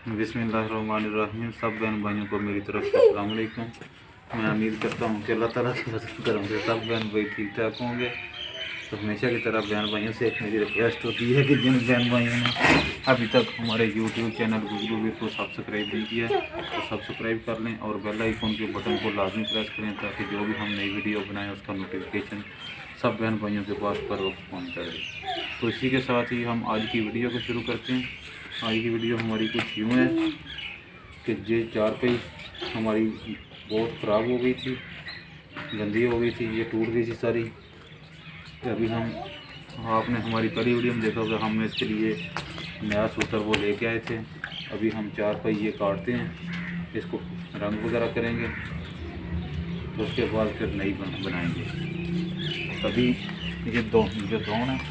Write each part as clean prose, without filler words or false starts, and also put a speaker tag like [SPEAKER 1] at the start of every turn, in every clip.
[SPEAKER 1] बिस्मिल्लाहिर्रहमानिर्रहीम। सब बहन भाइयों को मेरी तरफ से अस्सलाम वालेकुम। मैं उम्मीद करता हूँ कि अल्लाह ताला की फजल करम से सब बहन भाई ठीक ठाक होंगे। तो हमेशा की तरह बहन भाइयों से मेरी रिक्वेस्ट होती है कि जिन बहन भाइयों ने अभी तक हमारे यूट्यूब चैनल गुगलू को सब्सक्राइब नहीं किया तो सब्सक्राइब कर लें और बेल आइकन के बटन को लाजमी प्रेस करें ताकि जो भी हम नई वीडियो बनाएं उसका नोटिफिकेशन सब बहन भाइयों के पास पर वक्त पहुँचता रहे। तो इसी के साथ ही हम आज की वीडियो को शुरू करते हैं। आज की वीडियो हमारी कुछ यूँ है कि ये चारपाई हमारी बहुत ख़राब हो गई थी, गंदी हो गई थी, ये टूट गई थी सारी। तो अभी हम आपने हमारी पहली वीडियो में देखा होगा, हम इसके लिए नया सूतर वो लेके आए थे। अभी हम चारपाई ये काटते हैं, इसको रंग वगैरह करेंगे तो उसके बाद फिर नई बनाएंगे। अभी ये जो दौन है,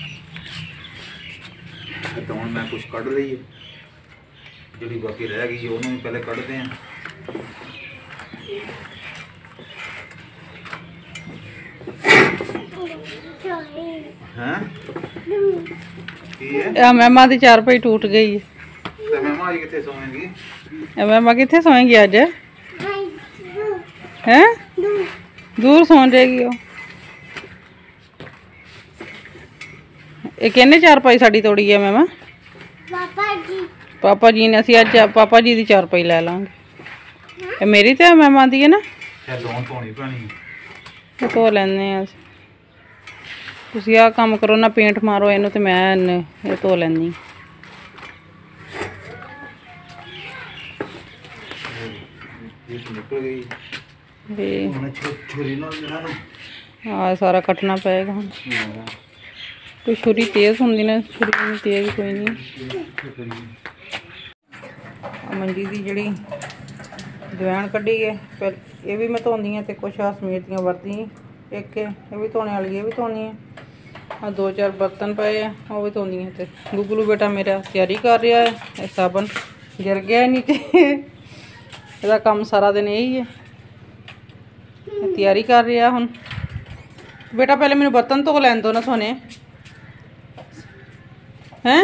[SPEAKER 1] दौन में कुछ कट रही है, जी बाकी रह गई है उन्होंने पहले कटते हैं।
[SPEAKER 2] मैमा दी चारपाई टूट गई है।
[SPEAKER 1] तो मैमा आज किथे सोएंगी?
[SPEAKER 2] मैमा किथे सोएंगी अज? हैं दूर सौ जाएगी वो। ये कहने चारपाई साड़ी तोड़ी है मैमा? पापा जी ने असी अज पापा जी दी चारपाई लै लांगे। मेरी तो मैमा दी है ना, धो लैने तुसी आ काम करो ना, पेंट मारो इनू ते मैं धो लैनी। हाँ सारा कटना पेगा हुण। कोई छुरी तेज़ होंगी ना, छुरी नहीं तेज़ कोई नहीं। मंजी की जी दवैन कढ़ी है, फिर ये भी मैं धोंदी हाँ, तो कुछ आ समीर दियाँ वरती एक ये भी धोने वाली, ये भी धोनी है। हाँ दो चार बर्तन पे है वो भी धोनी है। तो गुगलू बेटा मेरा तैयारी कर रहा है, ये साबन गिर गया नीचे। इसका काम सारा दिन यही है, तैयारी कर रहा हूँ। बेटा पहले मैंने बर्तन धो लैन दो ना सोने हैं।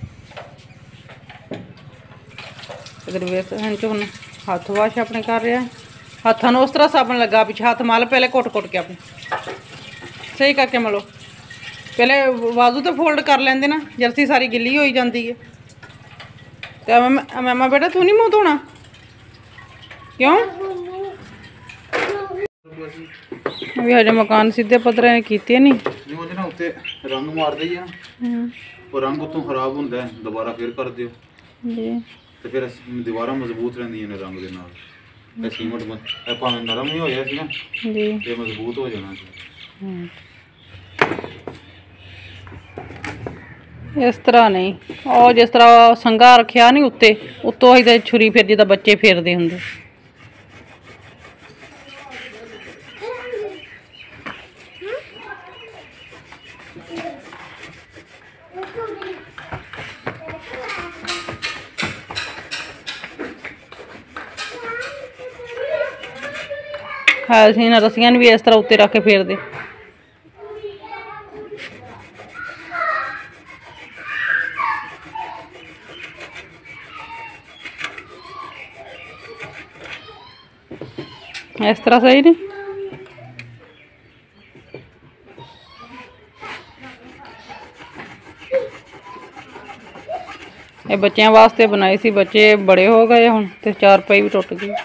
[SPEAKER 2] इधर वेस हूँ हाथ वाश अपने कर रहा है, हाथों में उस तरह साबन लगा पिछे हाथ मल पहले घुट घुट के अपने सही करके मलो। पहले बाजू तो फोल्ड कर लेंदे ना, जर्सी सारी गिली हो जाती है। तो मैमा बेटा तू नहीं मुँह धोना क्यों? अभी हजे मकान सीधे पत्थर किए नहीं,
[SPEAKER 1] रंग मार दी और रंग उतों खराब होंदा है, दोबारा फिर कर दियो तो फिर दीवार मजबूत रहिंदी ने रंग दे नाल। सीमेंट भावें नरम ही होया सी ना ते मजबूत हो जाना सी।
[SPEAKER 2] इस तरह नहीं, और जिस तरह संघा रखिया नहीं उत्ते उत्तों ही तो छुरी फिर जिदा बच्चे फेरते होंगे। हाँ असीं ना रस्सियां भी इस तरह उत्ते रख के फेरते। इस तरह सही नहीं। ये बच्चों वास्ते बनाई सी, बच्चे बड़े हो गए हुण ते चारपाई भी टुट गई।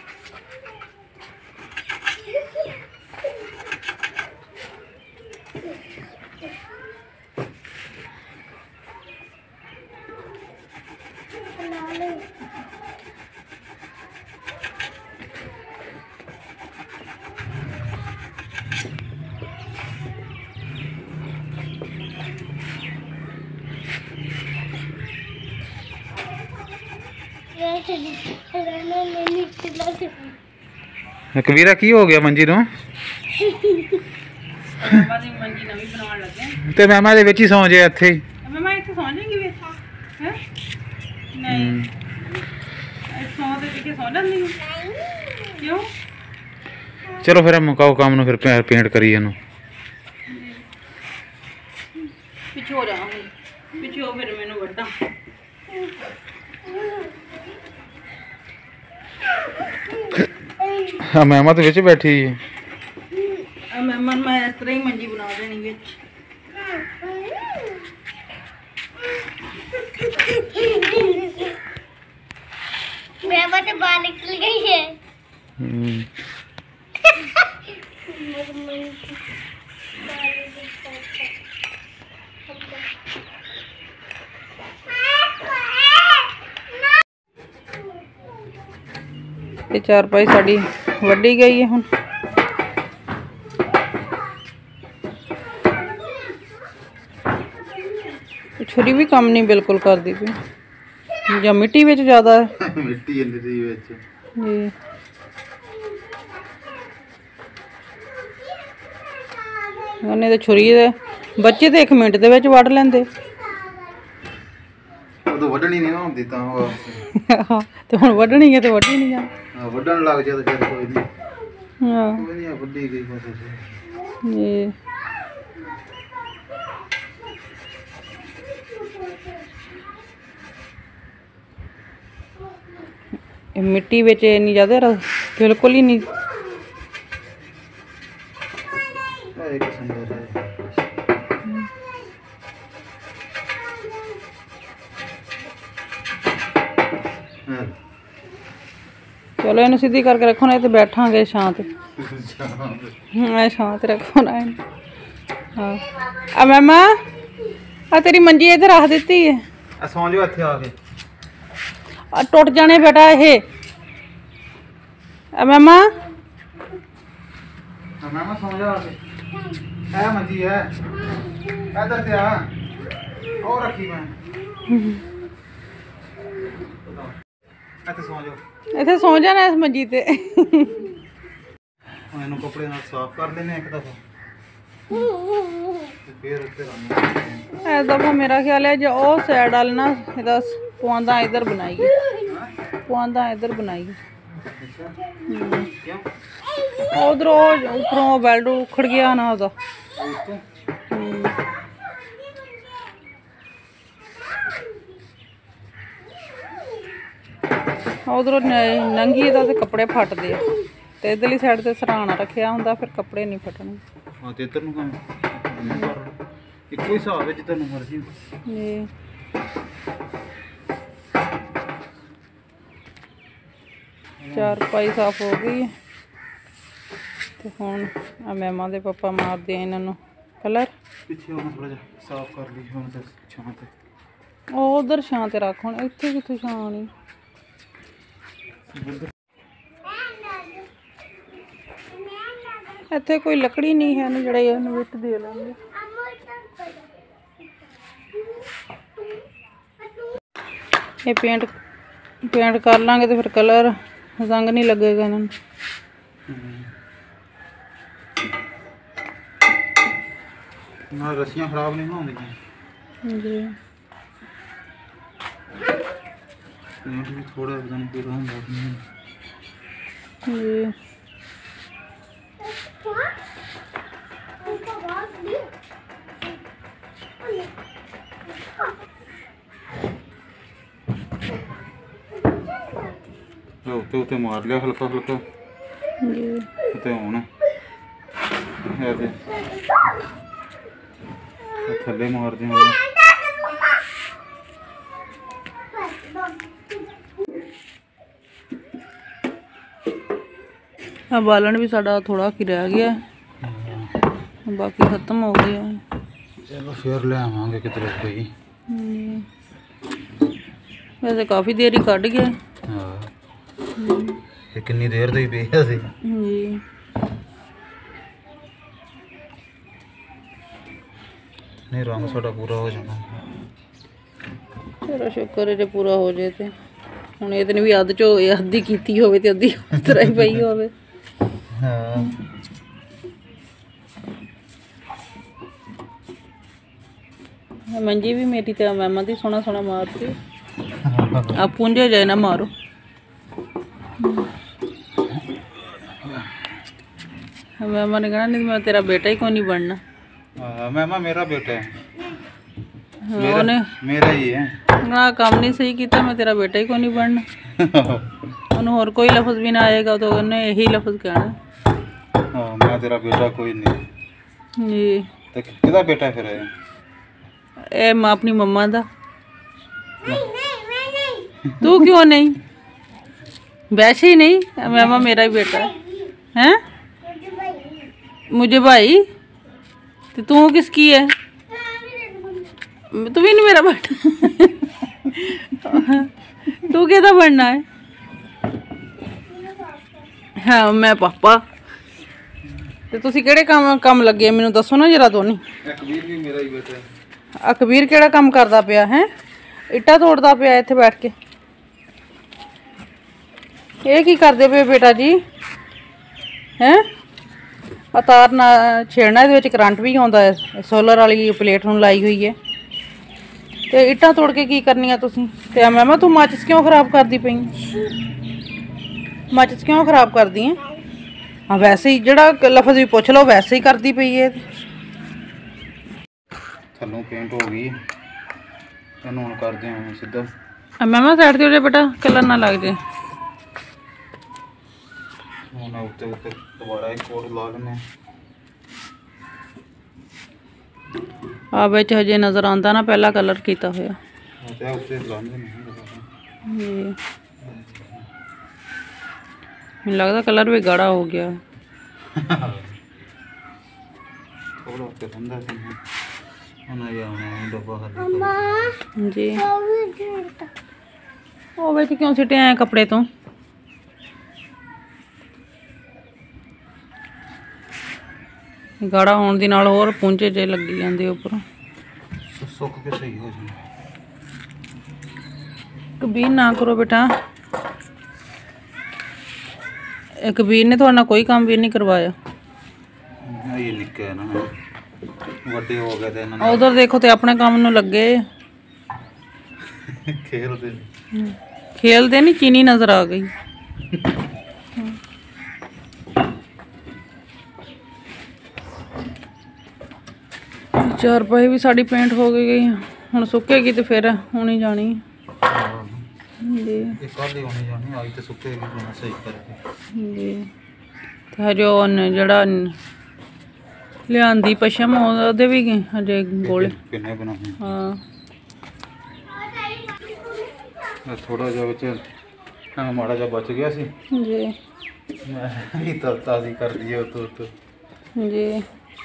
[SPEAKER 1] कबीरा की हो गया मंजी नूं? ते मैमा दे विच ही सौ जाए इत्थे ही। मैमा इत्थे सौ जाएगी वे हैं? नहीं सौ दे पीछे सौ जांदी क्यों? चलो फिर मुकाओ काम नूं, फिर पेंट करिए नूं। पीछे हो जा, पीछे हो फिर मैनू वड्डा। मैमा तो विच बैठी है।
[SPEAKER 2] मेहमान मैं इस तरह ही मंजी बना देनी विच।
[SPEAKER 3] मेहमान तो बाहर निकल गई है।
[SPEAKER 2] ये चारपाई साड़ी वड्डी गई है हुण। छुरी भी कम नहीं बिल्कुल कर दी पई, या मिट्टी विच ज़्यादा है।
[SPEAKER 1] मिट्टी अंदर विच
[SPEAKER 2] जी ਉਹਨੇ ਤੇ ਛੁਰੀ ਦੇ ਬੱਚੇ ਤੇ 1 ਮਿੰਟ ਦੇ ਵਿੱਚ ਵੱਢ ਲੈਂਦੇ।
[SPEAKER 1] ਉਦੋਂ ਵੱਢਣੀ ਨਹੀਂ ਹੁੰਦੀ ਤਾਂ ਉਹ
[SPEAKER 2] ਤੇ ਹੁਣ ਵੱਢਣੀ ਹੈ ਤੇ ਵੱਢੀ ਨਹੀਂ ਜਾਂਦੀ।
[SPEAKER 1] ਹਾਂ ਵੱਢਣ ਲੱਗ ਜਾ ਤਾਂ ਫਿਰ ਕੋਈ ਨਹੀਂ।
[SPEAKER 2] ਹਾਂ
[SPEAKER 1] ਕੋਈ ਨਹੀਂ ਵੱਢੀ ਗਈ ਬਸ
[SPEAKER 2] ਜੀ मिट्टी विच इन्नी ज़्यादा बिल्कुल ही नहीं। चलो इन सीधी करके रखो ना तो बैठांगे शांत। शांत रखो ना। हाँ मैमा आ तेरी मंजी इधर रख दी है।
[SPEAKER 1] सौ जाओ इत्थे आके
[SPEAKER 2] टुट जाने बेटा ये। मैमा
[SPEAKER 1] मैमा सौ जा आके है मंजी है इधर से आ और रखी मैं इत्थे सौ जाओ।
[SPEAKER 2] इत्थे सौ जाना इस मंजी ते।
[SPEAKER 1] इन्हू कपड़े नाल साफ कर लेने एक दफा फिर उत्ते
[SPEAKER 2] इस दफा मेरा ख्याल है जो ओ साइड वाल ना इहदा पौंदा इधर बनाइए, पौंदा इधर बनाइए। उधर उपरों बेल्ट उखड़ गया ना उदा। उधरों नंगी दा ते कपड़े फटदे आ ते इधरली साइड ते सराहना रखिया हुंदा फिर कपड़े नहीं फटने।
[SPEAKER 1] हां ते इधर नु काम इक्को ही हिसाब है जितना मर्जी
[SPEAKER 2] जी। चारपाई साफ हो गई है तो हुण आ मैमा दे पापा मारदे इन्हां कलर।
[SPEAKER 1] पीछे होना थोड़ा जा साफ कर ली हुण ते छां ते
[SPEAKER 2] ओ उधर छां ते रख। हुण इत्थे कित्थे छां आनी। इत्थे कोई लकड़ी नहीं है ना जड़े इहनूं विट दे लेंगे। ये पेंट कर लांगे तो फिर कलर रंग नहीं लगेगा इन्होंने।
[SPEAKER 1] ना रस्सियां खराब नहीं होंगी
[SPEAKER 2] जी।
[SPEAKER 1] थोड़ा एकदम पूरा होगा
[SPEAKER 2] जी
[SPEAKER 1] उत्ते मार लिया हल्का हल्का ते हुण थल्ले मार दे।
[SPEAKER 2] बालन भी साड़ा थोड़ा कि रह गया है, बाकी खत्म हो गया है।
[SPEAKER 1] चलो फिर ले आवांगे किधर कोई।
[SPEAKER 2] वैसे काफ़ी देर ही कट गया।
[SPEAKER 1] हाँ कितनी देर तो ही पिया सी
[SPEAKER 2] जी।
[SPEAKER 1] नहीं रंग साड़ा पूरा हो जाना।
[SPEAKER 2] चलो शुक्र है जो पूरा हो जाए तो। हुण इहदे भी अद्ध चो अद्धी कीती होवे ते अद्धी उस तरह ही पई होवे।
[SPEAKER 1] हाँ
[SPEAKER 2] मंजी भी मेरी तो मैमा दी सोना सोना मारती। आप पुंजे जाए ना मारो। मैमा ने कहना नहीं मैं तेरा बेटा ही क्यों नहीं बनना।
[SPEAKER 1] मैमा मेरा बेटा है।
[SPEAKER 2] मेरा
[SPEAKER 1] ही है
[SPEAKER 2] ना काम नहीं सही किया मैं तेरा बेटा ही क्यों नहीं बनना। ਉਹਨੂੰ ਹੋਰ ਕੋਈ ਲਫ਼ਜ਼ ਵੀ ਨਾ ਆਏਗਾ तो ਉਹਨੇ यही लफ्ज़ कहना।
[SPEAKER 1] हाँ मैं तेरा बेटा कोई नहीं।
[SPEAKER 2] जी
[SPEAKER 1] तो किहदा बेटा फिर है?
[SPEAKER 2] ਇਹ ਮਾਂ ਆਪਣੀ ਮੰਮਾ ਦਾ। तू क्यों नहीं? वैसे ही नहीं, मामा मेरा ही बेटा है। हैं? मुझे भाई तो तू किसकी है? तू भी नहीं मेरा बेटा। तू किहदा बनना है? हाँ मैं पापा। ਤੇ ਤੁਸੀਂ ਕਿਹੜੇ ਕੰਮ ਲੱਗੇ ਮੈਨੂੰ ਦੱਸੋ ਨਾ ਜਰਾ ਦੋਨੀ।
[SPEAKER 1] कबीर भी मेरा ही बेटा है।
[SPEAKER 2] ਆ ਕਬੀਰ ਕਿਹੜਾ ਕੰਮ ਕਰਦਾ ਪਿਆ ਹੈ? ਇੱਟਾਂ ਤੋੜਦਾ ਪਿਆ ਇੱਥੇ ਬੈਠ ਕੇ। ਇਹ ਕੀ ਕਰਦੇ ਪਏ ਬੇਟਾ ਜੀ? ਹੈ ਆ ਤਾਰ ਨਾ ਛੇੜਨਾ, ਇਹਦੇ ਵਿੱਚ ਕਰੰਟ ਵੀ ਆਉਂਦਾ ਹੈ। ਸੋਲਰ ਵਾਲੀ ਪਲੇਟ ਨੂੰ ਲਾਈ ਹੋਈ ਹੈ। ਤੇ ਇੱਟਾਂ ਤੋੜ ਕੇ ਕੀ ਕਰਨੀਆਂ ਤੁਸੀਂ? ਤੇ ਮੈਮਾ ਤੂੰ ਮਾਚਿਸ ਕਿਉਂ ਖਰਾਬ ਕਰਦੀ ਪਈ? ਮਾਚਿਸ ਕਿਉਂ ਖਰਾਬ ਕਰਦੀ ਹੈ? ਹਾਂ ਵੈਸੇ ਹੀ ਜਿਹੜਾ ਲਫ਼ਜ਼ ਵੀ ਪੁੱਛ ਲਓ ਵੈਸੇ ਹੀ ਕਰਦੀ ਪਈ ਹੈ।
[SPEAKER 1] थल्लों पेंट हो गई ਇਹਨੂੰ ਹੁਣ ਕਰਦੇ ਹਾਂ ਸਿੱਧਾ।
[SPEAKER 2] ਮੈਮਾ ਸਾਈਡ ਤੇ ਹੋ ਜਾ ਬੇਟਾ, ਕਲਰ ਨਾ ਲੱਗ ਜੇ।
[SPEAKER 1] ਹੁਣ ਉੱਤੇ ਦੁਬਾਰਾ ਇੱਕ ਕੋਟ ਲਾ ਲੈਣੇ
[SPEAKER 2] ਆ ਵਿੱਚ ਹਜੇ ਨਜ਼ਰ ਆਉਂਦਾ ਨਾ ਪਹਿਲਾਂ ਕਲਰ ਕੀਤਾ ਹੋਇਆ।
[SPEAKER 1] ਤੇ ਉੱਤੇ ਲਾਉਂਦੇ ਨਹੀਂ
[SPEAKER 2] ਮੈਨੂੰ ਲੱਗਦਾ ਕਲਰ ਵੀ ਗਾੜਾ ਹੋ ਗਿਆ।
[SPEAKER 1] ਥੋੜਾ ਉੱਤੇ ਠੰਡਾ ਸੀ ਹੁਣ ਇਹ ਆਉਣਾ ਡੱਬਾ ਖਾਲੀ
[SPEAKER 2] ਜੀ ਉਹ ਵਿੱਚ ਕਿਉਂ ਸਿੱਟੇ ਆਏ ਕੱਪੜੇ ਤੋਂ? ਗਾੜਾ ਹੋਣ ਦੀ ਨਾਲ ਹੋਰ ਪੁੰਝੇ ਜੇ ਲੱਗੀ ਜਾਂਦੇ ਉੱਪਰੋਂ।
[SPEAKER 1] ਸੁੱਕ ਕੇ ਸਹੀ ਹੋ ਜਾਣਾ।
[SPEAKER 2] ਕਬੀਰ ਨਾ ਕਰੋ ਬੇਟਾ, ਇਹ ਕਬੀਰ ਨੇ ਤੁਹਾਡੇ ਨਾਲ ਕੋਈ ਕੰਮ ਵੀ ਨਹੀਂ ਕਰਵਾਇਆ।
[SPEAKER 1] ਇਹ ਨਿੱਕਾ ਹੈ ਨਾ, ਵੱਡੇ ਹੋ ਗਏ ਤੇ ਇਹਨਾਂ ਨੇ
[SPEAKER 2] ਉਧਰ ਦੇਖੋ ਤੇ ਆਪਣੇ ਕੰਮ ਨੂੰ ਲੱਗੇ ਖੇਲਦੇ ਨਹੀਂ। ਚੀਨੀ ਨਜ਼ਰ ਆ ਗਈ। ਚਾਰਪਾਈ ਵੀ ਸਾਡੀ ਪੇਂਟ ਹੋ ਗਈ, ਹੁਣ ਸੁੱਕੇਗੀ ਤੇ ਫਿਰ ਹੋਣੀ ਜਾਣੀ ਜੀ।
[SPEAKER 1] ਇਹ ਕੱਲ ਹੀ ਹੋਣੀ ਜਾਣੀ, ਅੱਜ ਤੇ ਸੁੱਕੇਗੀ ਹੁਣ ਸਹੀ ਕਰਕੇ
[SPEAKER 2] ਜੀ। ਤੇ ਜੋ ਜਿਹੜਾ ਲਿਆਂਦੀ ਪਸ਼ਮ ਉਹਦੇ ਵੀ ਹਜੇ ਗੋਲੇ
[SPEAKER 1] ਕਿੰਨੇ ਬਣਾਉਣੇ।
[SPEAKER 2] ਹਾਂ
[SPEAKER 1] ਥੋੜਾ ਜਿਹਾ ਵਿੱਚ ਮਾੜਾ ਜਿਹਾ ਬਚ ਗਿਆ ਸੀ
[SPEAKER 2] ਜੀ।
[SPEAKER 1] ਮੈਂ ਇਹ ਤਾਜ਼ੀ ਕਰ ਦਈਏ ਉਤੋਂ
[SPEAKER 2] ਜੀ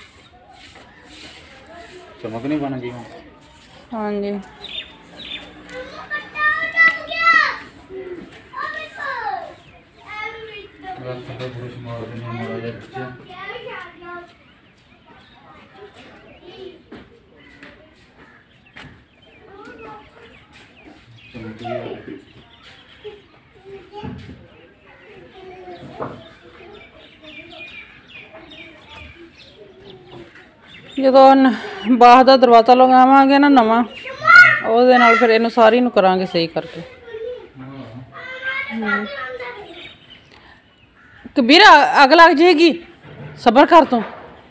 [SPEAKER 1] ਚਮਕ ਨਹੀਂ ਬਣ ਗਈ ਹੁਣ।
[SPEAKER 2] हाँ जी ਜਦੋਂ ਬਾਹਰ ਦਾ ਦਰਵਾਜ਼ਾ ਲਗਾਵਾਂਗੇ ਨਾ ਨਵਾਂ, ਉਹਦੇ ਨਾਲ ਫਿਰ ਇਹਨੂੰ ਸਾਰੀ ਨੂੰ ਕਰਾਂਗੇ ਸਹੀ ਕਰਕੇ। ਕਬੀਰ ਅੱਗ ਲੱਗ ਜਾਏਗੀ, ਸਬਰ ਕਰ ਤੂੰ।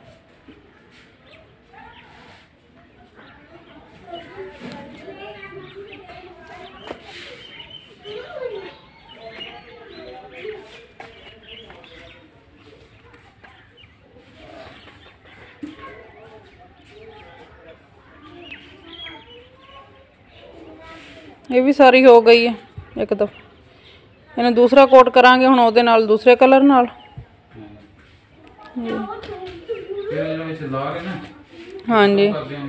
[SPEAKER 2] ये भी सारी हो गई है एक दफ़ा। इन्हें दूसरा कोट करांगे हुण ओहदे नाल दूसरे कलर नाल। हाँ जी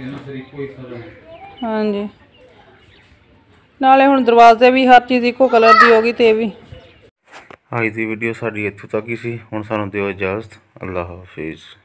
[SPEAKER 2] हाँ जी नाले हुण दरवाजे भी हर चीज़ इको कलर की होगी। तो भी
[SPEAKER 1] अज की वीडियो साडी इत्थों तक ही सी। हुण सानूं दिओ इजाज़त। अल्लाह हाफिज़।